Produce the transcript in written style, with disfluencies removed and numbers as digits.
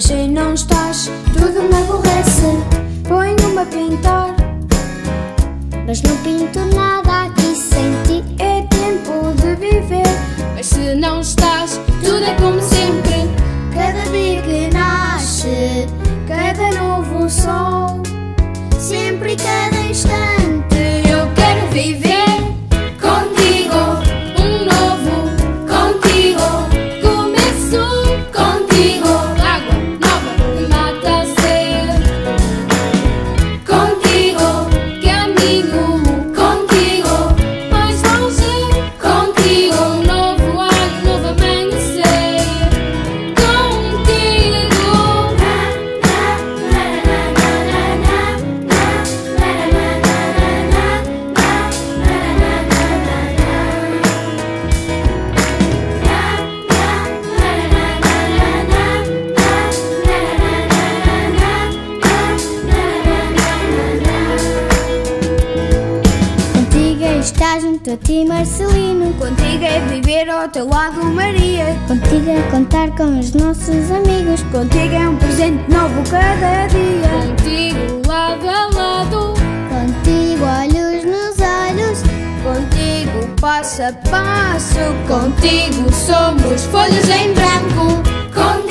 mas se não estás, tudo me aborrece. Ponho-me a pintar, mas não pinto nada aqui sem ti. é tempo de viver, mas se não estás, tudo é como sempre. Cada dia que nasce, cada novo sol, sempre e cada instante eu quero viver contigo. Um novo contigo, começo contigo. Água nova que mata a sede, contigo, caminho contigo, mais longe contigo. Um novo ar, um novo amanhecer contigo. Contigo é estar junto a ti, Marcelino. Contigo é viver ao teu lado, Maria. Contigo é contar com os nossos amigos. Contigo é um presente novo cada dia. Contigo lado a lado, Contigo olhos nos olhos. contigo passo a passo. Contigo somos folhas em branco. Contigo